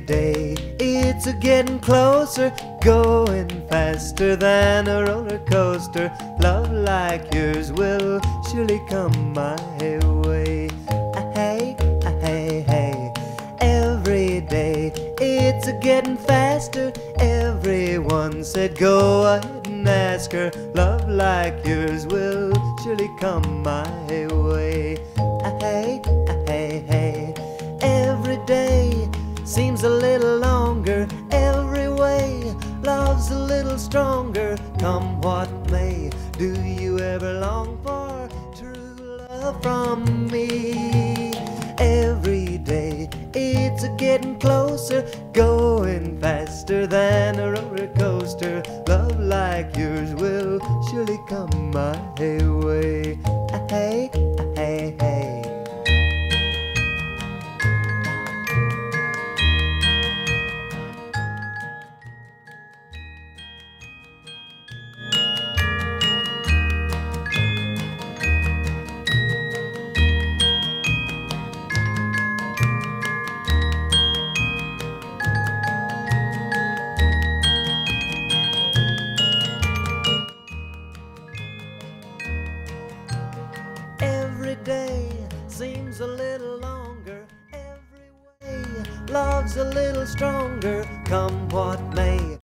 day it's getting closer, going faster than a roller coaster. Love like yours will surely come my way. Hey, hey, hey. Every day it's getting faster. Everyone said go ahead and ask her. Love like yours will surely come my way. Hey, hey, hey. Every day seems a little longer. Every way love's a little stronger. Come what may, do you ever long for true love from me? Every day it's getting closer, going faster than a roller coaster. Love like yours will surely come my way. Hey, hey, hey. Every day seems a little longer. Every way love's a little stronger. Come what may,